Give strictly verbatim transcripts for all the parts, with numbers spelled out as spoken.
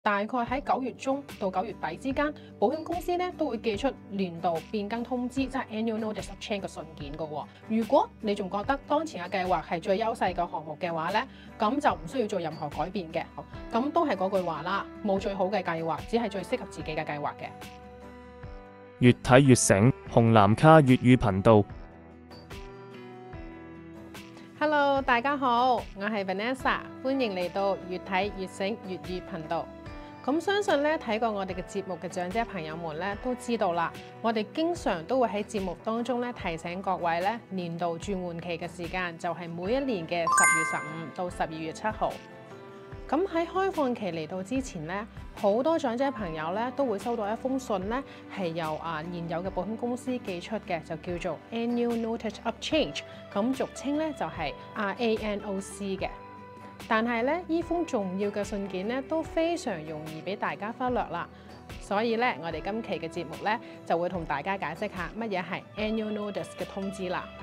大概喺九月中到九月底之間，保險公司咧都會寄出年度變更通知，即係 Annual Notice of Change 嘅信件嘅喎。如果你仲覺得當前嘅計劃係最優勢嘅項目嘅話咧，咁就唔需要做任何改變嘅。咁都係嗰句話啦，冇最好嘅計劃，只係最適合自己嘅計劃嘅。 越睇越醒，紅藍卡粵語頻道。 Hello， 大家好，我係 Vanessa， 歡迎嚟到越睇越醒粵語頻道。咁相信咧睇過我哋嘅節目嘅長者朋友們咧都知道啦，我哋經常都會喺節目當中咧提醒各位咧年度轉換期嘅時間就係每一年嘅十月十五到十二月七號。咁喺開放期嚟到之前咧，好多長者朋友咧都會收到一封信咧，係由啊現有嘅保險公司寄出嘅，就叫做 Annual Notice of Change， 咁俗稱咧就係 R A N O C 嘅。但係咧，呢封重要嘅信件咧都非常容易俾大家忽略啦。所以咧，我哋今期嘅節目咧就會同大家解釋下乜嘢係 Annual Notice 嘅通知啦。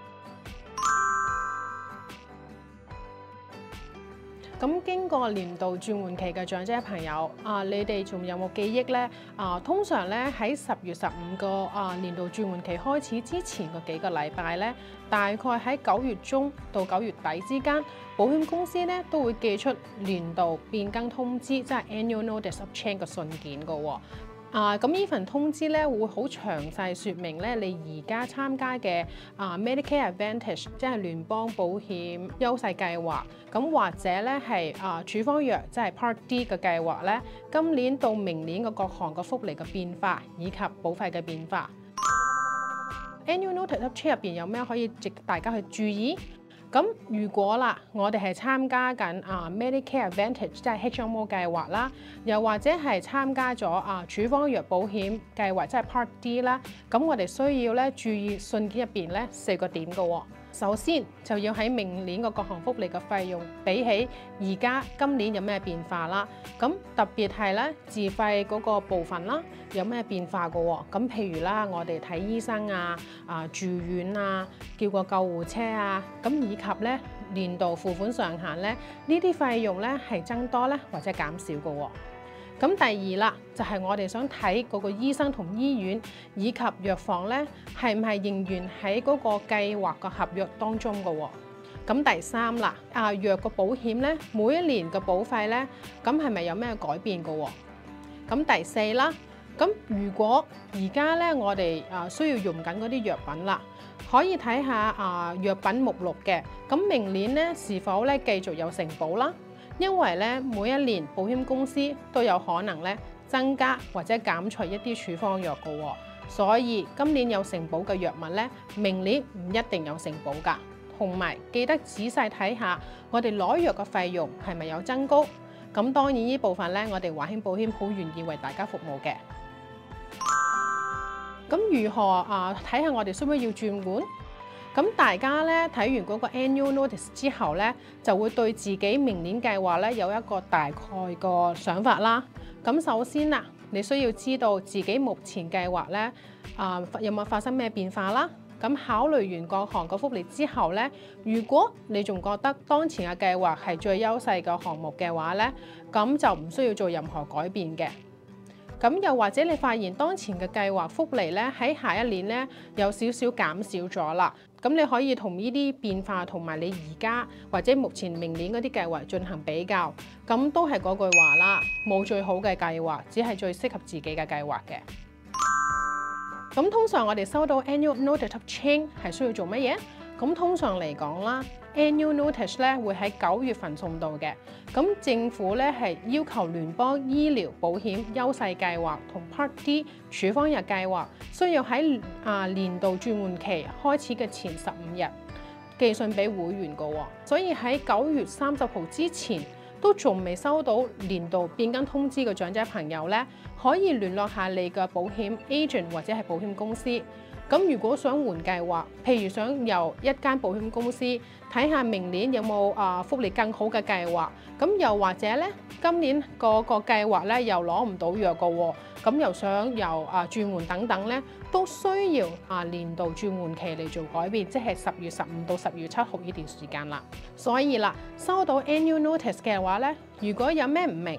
咁經過年度轉換期嘅長者朋友啊，你哋仲有冇記憶呢？啊，通常咧喺十月十五個啊年度轉換期開始之前嘅幾個禮拜咧，大概喺九月中到九月底之間，保險公司咧都會寄出年度變更通知，即係 Annual Notice of Change 嘅信件嘅喎。啊，咁呢份通知咧會好詳細説明咧你而家參加嘅啊 Medicare Advantage， 即係聯邦保險優勢計劃，咁或者咧係啊處方藥，即係 Part D 嘅計劃咧，今年到明年嘅各項嘅福利嘅變化以及保費嘅變化。Annual Notice of Change 入邊有咩可以值得大家去注意？咁如果啦，我哋係參加緊啊 Medicare Advantage， 即係 H M O 計劃啦，又或者係參加咗啊處方藥保險計劃，即係 Part D 啦，咁我哋需要咧注意信件入邊咧四個點嘅喎。首先就要喺明年個各項福利嘅費用比起而家今年有咩變化啦？咁特別係咧自費嗰個部分啦，有咩變化嘅喎？咁譬如啦，我哋睇醫生啊、啊住院啊、叫個救護車啊，咁以及咧年度付款上限咧，呢啲費用咧係增多咧或者減少嘅喎。咁第二啦，就係我哋想睇嗰個醫生同醫院以及藥房咧，係唔係仍然喺嗰個計劃嘅合約當中嘅喎？咁第三啦，啊藥個保險咧，每一年嘅保費咧，咁係咪有咩改變嘅喎？咁第四啦，咁如果而家咧我哋啊需要用緊嗰啲藥品啦，可以睇下啊藥品目錄嘅，咁明年咧是否咧繼續有承保啦？因為咧每一年保險公司都有可能咧增加或者減除一啲處方藥嘅喎，所以今年有承保嘅藥物咧，明年唔一定有承保㗎。同埋記得仔細睇下我哋攞藥嘅費用係咪有增高。咁當然呢部分咧，我哋華興保險好願意為大家服務嘅。咁如何啊？睇下我哋需唔需要轉換？咁大家咧睇完嗰個 Annual Notice 之後咧，就會對自己明年計劃咧有一個大概個想法啦。咁首先啦，你需要知道自己目前計劃咧啊有冇發生咩變化啦。咁考慮完各項個福利之後咧，如果你仲覺得當前嘅計劃係最優勢嘅項目嘅話咧，咁就唔需要做任何改變嘅。咁又或者你發現當前嘅計劃福利咧喺下一年咧有少少減少咗啦，咁你可以同呢啲變化同埋你而家或者目前明年嗰啲計劃進行比較，咁都係嗰句話啦，冇最好嘅計劃，只係最適合自己嘅計劃嘅。咁通常我哋收到 Annual Notice of Change 係需要做乜嘢？咁通常嚟講啦 ，Annual Notice 咧會喺九月份送到嘅。咁政府咧係要求聯邦醫療保險優勢計劃同 Part D 處方藥計劃需要喺啊年度轉換期開始嘅前十五日寄信俾會員嘅喎。所以喺九月三十號之前都仲未收到年度變更通知嘅長者朋友咧，可以聯絡下你嘅保險 agent 或者係保險公司。咁如果想換計劃，譬如想由一間保險公司睇下明年有冇啊福利更好嘅計劃，咁又或者咧今年個個計劃咧又攞唔到藥嘅喎，咁又想由啊轉換等等咧，都需要啊年度轉換期嚟做改變，即係十月十五到十月七號呢段時間啦。所以啦，收到 Annual Notice 嘅話咧，如果有咩唔明，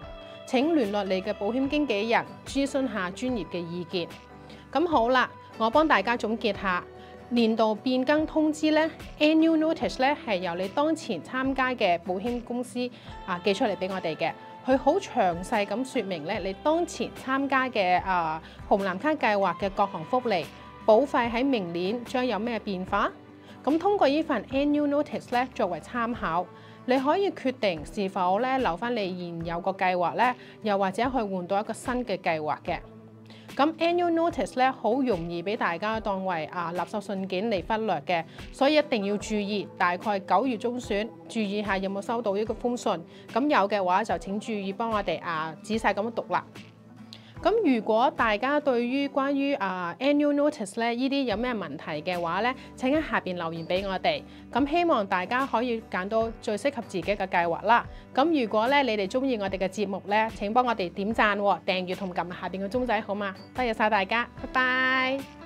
請聯絡你嘅保險經紀人諮詢下專業嘅意見。咁好啦，我幫大家總結下年度變更通知咧 ，Annual Notice 咧係由你當前參加嘅保險公司啊寄出嚟俾我哋嘅。佢好詳細咁説明咧，你當前參加嘅啊紅藍卡計劃嘅各項福利、保費喺明年將有咩變化。咁通過呢份 Annual Notice 咧作為參考，你可以決定是否咧留翻你現有個計劃咧，又或者去換到一個新嘅計劃嘅。咁 Annual Notice 咧好容易俾大家當為啊垃圾信件嚟忽略嘅，所以一定要注意。大概九月中旬，注意下有冇收到呢個封信。咁有嘅話就請注意幫我哋啊仔細咁樣讀啦。咁如果大家對於關於啊 Annual Notice 咧呢啲有咩問題嘅話咧，請喺下邊留言俾我哋。咁希望大家可以揀到最適合自己嘅計劃啦。咁如果咧你哋中意我哋嘅節目咧，請幫我哋點讚、訂閱同撳下邊嘅鐘仔好嗎？多謝晒大家，拜拜。